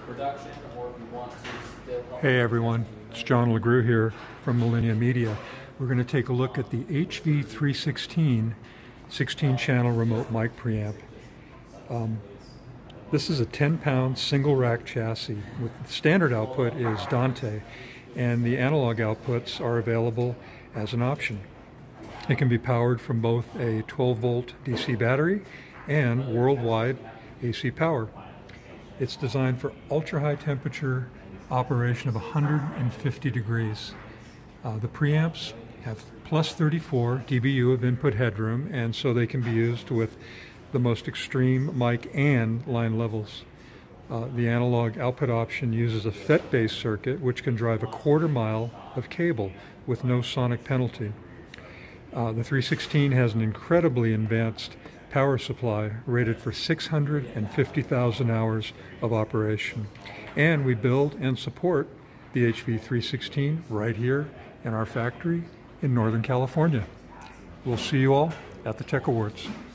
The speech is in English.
production, or if you want to still... Hey everyone, it's John LeGroux here from Millennium Media. We're going to take a look at the HV316 16-channel remote mic preamp. This is a 10-pound single rack chassis. With the standard output is Dante, and the analog outputs are available as an option. It can be powered from both a 12-volt DC battery and worldwide AC power. It's designed for ultra-high temperature operation of 150 degrees. The preamps have plus 34 dBu of input headroom, and so they can be used with the most extreme mic and line levels. The analog output option uses a FET-based circuit which can drive a quarter mile of cable with no sonic penalty. The 316 has an incredibly advanced power supply rated for 650,000 hours of operation. And we build and support the HV316 right here in our factory in Northern California. We'll see you all at the Tech Awards.